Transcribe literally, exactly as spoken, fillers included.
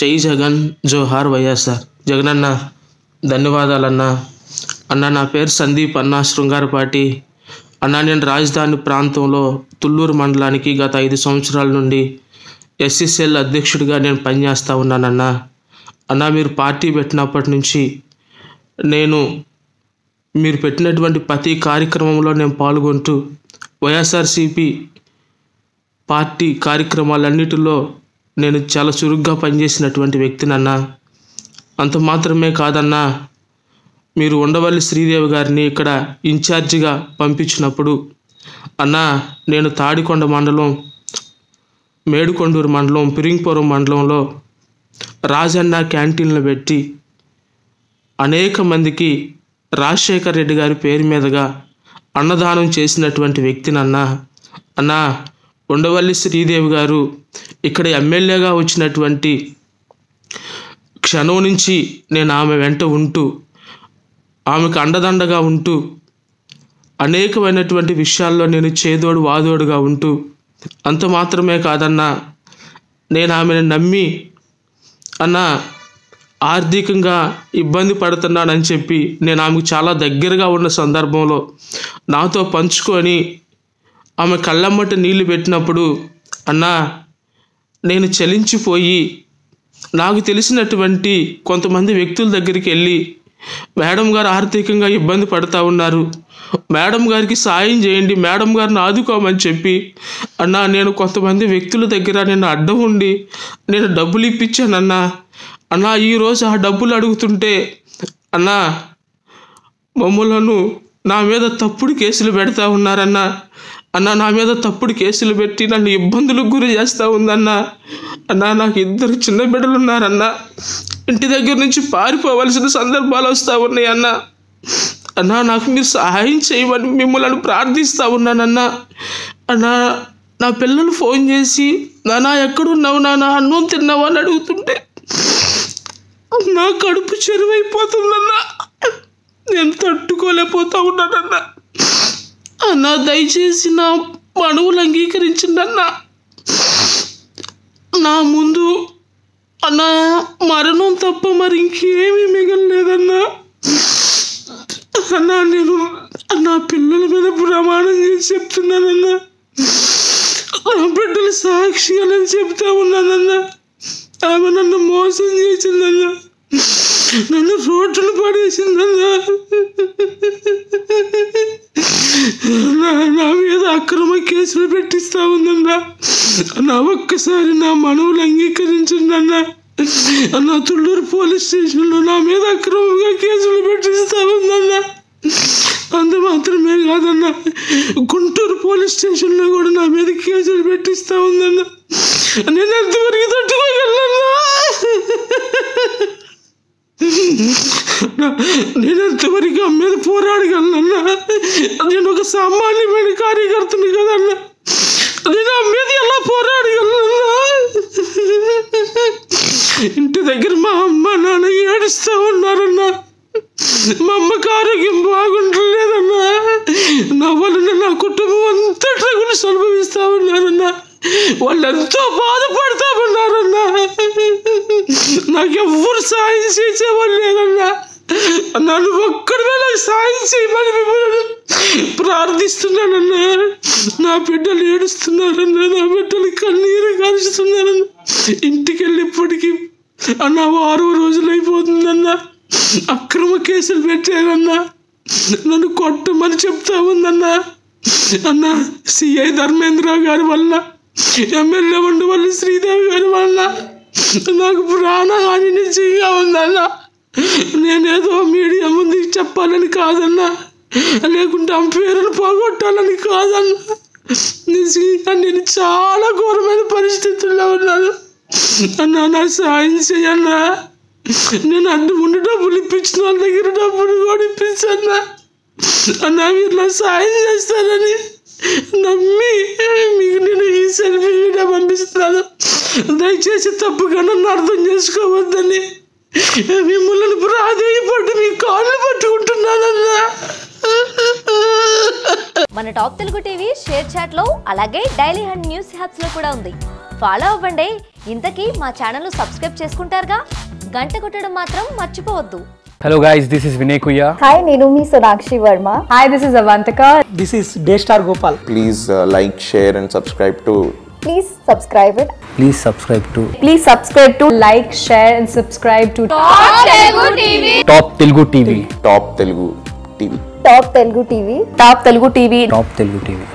జై జగన్, జోహార్ వైఎస్ఆర్. జగనన్న ధన్యవాదాలన్నా. అన్న నా పేరు సందీప్ అన్న, శృంగారపాటి అన్న. నేను రాజధాని ప్రాంతంలో తుళ్ళూరు మండలానికి గత ఐదు సంవత్సరాల నుండి ఎస్సీసీఎల్ అధ్యక్షుడిగా నేను పనిచేస్తూ ఉన్నానన్నా. అన్న మీరు పార్టీ పెట్టినప్పటి నుంచి నేను మీరు పెట్టినటువంటి ప్రతి కార్యక్రమంలో నేను పాల్గొంటూ వైఎస్ఆర్సీపీ పార్టీ కార్యక్రమాలన్నిటిలో నేను చాలా చురుగ్గా పనిచేసినటువంటి వ్యక్తినన్నా. అంత మాత్రమే కాదన్నా, మీరు ఉండవల్లి శ్రీదేవి గారిని ఇక్కడ ఇన్ఛార్జిగా పంపించినప్పుడు అన్నా నేను తాడికొండ మండలం, మేడుకొండూరు మండలం, పిరింగ్పురం మండలంలో రాజన్న క్యాంటీన్లు పెట్టి అనేక మందికి రాజశేఖర్ రెడ్డి గారి పేరు మీదుగా అన్నదానం చేసినటువంటి వ్యక్తినన్నా. అన్నా ఉండవల్లి శ్రీదేవి గారు ఇక్కడ ఎమ్మెల్యేగా వచ్చినటువంటి క్షణం నుంచి నేను ఆమె వెంట ఉంటూ ఆమెకు అండదండగా ఉంటూ అనేకమైనటువంటి విషయాల్లో నేను చేదోడు వాదోడుగా ఉంటూ, అంత మాత్రమే కాదన్నా నేను ఆమెను నమ్మి అన్నా ఆర్థికంగా ఇబ్బంది పడుతున్నానని చెప్పి నేను ఆమెకు చాలా దగ్గరగా ఉన్న సందర్భంలో నాతో పంచుకొని ఆమె కళ్ళమ్మట నీళ్లు పెట్టినప్పుడు అన్నా నేను చలించిపోయి నాకు తెలిసినటువంటి కొంతమంది వ్యక్తుల దగ్గరికి వెళ్ళి మేడం గారు ఆర్థికంగా ఇబ్బంది పడుతూ ఉన్నారు, మేడం గారికి సాయం చేయండి, మేడం గారిని ఆదుకోమని చెప్పి అన్నా నేను కొంతమంది వ్యక్తుల దగ్గర నేను అడ్డం ఉండి నేను డబ్బులు ఇప్పించానన్నా. అన్నా ఈరోజు ఆ డబ్బులు అడుగుతుంటే అన్నా మమ్మలను నా మీద తప్పుడు కేసులు పెడతా ఉన్నారన్నా. అన్నా నా మీద తప్పుడు కేసులు పెట్టి నన్ను ఇబ్బందులకు గురి చేస్తూ ఉందన్నా. అన్నా నాకు ఇద్దరు చిన్న బిడ్డలు ఉన్నారన్నా, ఇంటి దగ్గర నుంచి పారిపోవలసిన సందర్భాలు వస్తూ ఉన్నాయి అన్నా. అన్నా నాకు మీరు సహాయం చేయమని మిమ్మల్ని ప్రార్థిస్తూ ఉన్నానన్నా. అన్నా నా పిల్లలు ఫోన్ చేసి నానా ఎక్కడున్నావు నానా, అన్నం తిన్నావా అని అడుగుతుంటే నా కడుపు చెరువైపోతుందన్నా, నేను తట్టుకోలేకపోతా ఉన్నానన్నా. అన్నా దయచేసి నా మనవులు అంగీకరించిందన్నా. నా ముందు అన్నా మరణం తప్ప మరి ఇంకేమీ మిగలలేదన్నా. అన్నా నేను నా పిల్లల మీద ప్రమాణం చేసి చెప్తున్నానన్నా, నా బిడ్డలు సాక్షిగాలని చెప్తా ఉన్నానన్నా. ఆమె నన్ను మోసం చేసిందన్నా, నన్ను రోడ్డును పడేసిందన్నా, నా మీద అక్రమ కేసులు పెట్టిస్తా ఉందన్నా. నా ఒక్కసారి నా మనవులు అంగీకరించిందన్నా. నా తుళ్ళూరు పోలీస్ స్టేషన్లో నా మీద అక్రమంగా కేసులు పెట్టిస్తా ఉందన్నా. అంత మాత్రమే కాదన్నా, గుంటూరు పోలీస్ స్టేషన్లో కూడా నా మీద కేసులు పెట్టిస్తా ఉందన్నా. నేను ఎంతవరకు తట్టుకోగలన్నా, నేను ఎంతవరకు ఆమె మీద పోరాడగలనన్నా. నేను ఒక సామాన్యమైన కార్యకర్తని కదన్నా, నేను ఆమె మీద ఎలా పోరాడగలనన్నా. ఇంటి దగ్గర మా అమ్మ నాన్న ఏడుస్తూ ఉన్నారన్నా, మా అమ్మకు ఆరోగ్యం బాగుంటలేదన్నా. నా వలన నా కుటుంబం అంతటా కూడా అనుభవిస్తూ ఉన్నారన్నా. వాళ్ళు ఎంతో బాధపడతా ఉన్నారన్నా. నాకెవ్వరు సాయం చేసేవాళ్ళు లేదన్నా. నన్ను ఒక్కడివే నాకు సాయం చేయమని మిమ్మల్ని ప్రార్థిస్తున్నానన్నా. నా బిడ్డలు ఏడుస్తున్నారన్నా, నా బిడ్డలు కన్నీరు కాలుస్తున్నారన్నా. ఇంటికి వెళ్ళి ఇప్పటికీ అన్నా ఆరో రోజులు అయిపోతుందన్నా. అక్రమ కేసులు పెట్టారన్నా, నన్ను కొట్టమని చెప్తా ఉందన్నా. అన్న సిఐ ధర్మేంద్ర గారి వల్ల, ఎమ్మెల్యే ఉండవల్లి శ్రీదేవి గారి వల్ల నాకు ప్రాణహాని నిజంగా ఉందన్నా. నేనేదో మీడియా ముందు చెప్పాలని కాదన్నా, లేకుంటే ఆమె పేరును పోగొట్టాలని కాదన్నా. నిజంగా నేను చాలా ఘోరమైన పరిస్థితుల్లో ఉన్నాను అన్నా. నాకు సాయం చేయన్నా. నేను అడ్డు ఉండి డబ్బులు ఇప్పించిన వాళ్ళ దగ్గర డబ్బులు కూడా ఇప్పించన్నా. అన్నా మీరు నాకు సాయం చేస్తారని నమ్మి మీకు నేను ఈ సెల్ఫీ వీడియో పంపిస్తున్నాను. దయచేసి తప్పుగా నన్ను అర్థం చేసుకోవద్దని మిమ్మల్ని ప్రాధేయపడి మీ కాళ్ళు పట్టుకుంటున్నానన్నా. మన top Telugu TV ShareChat లో అలాగే డైలీ హండ్ న్యూస్ హ్యాప్స్ లో కూడా ఉంది. ఫాలో అవ్వండి. ఇంతకీ మా ఛానల్ను సబ్స్క్రైబ్ చేసుకుంటారుగా, గంట కొట్టడం మాత్రం మర్చిపోవద్దు. Hello guys, this is Vinay Kuya. Hi, Nirumi Sonakshi Verma. Hi, this is Avantika. This is Daystar Gopal. Please uh, like, share and subscribe to. Please subscribe it. Please subscribe to Please subscribe to like, share and subscribe to Top Telugu T V. Top Telugu T V. Top Telugu T V. Top Telugu T V. Top Telugu T V.